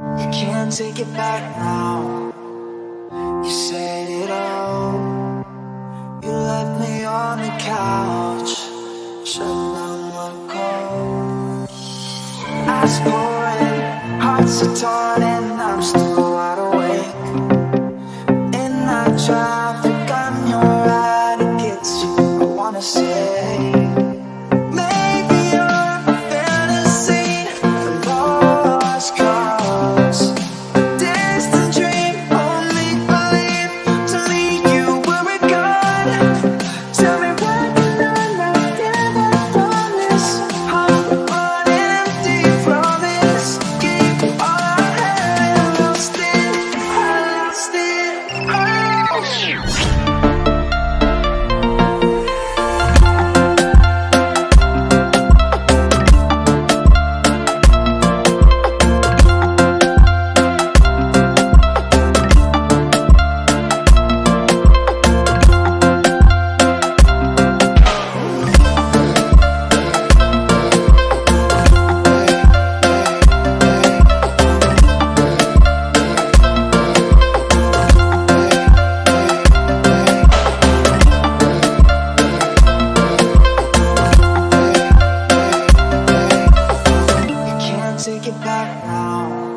You can't take it back now. You said it all. You left me on the couch, shut down my call. Eyes pouring, hearts are torn, and I'm still wide awake. In that traffic, I'm your ride, it gets you. I wanna say, maybe you're a fantasy, a lost cause, a distant dream, only believe to meet you where we're gone. Tell me what can I not give a promise? I'm running empty from this. Gave you all I had and lost it, I lost it. You can't take it back now.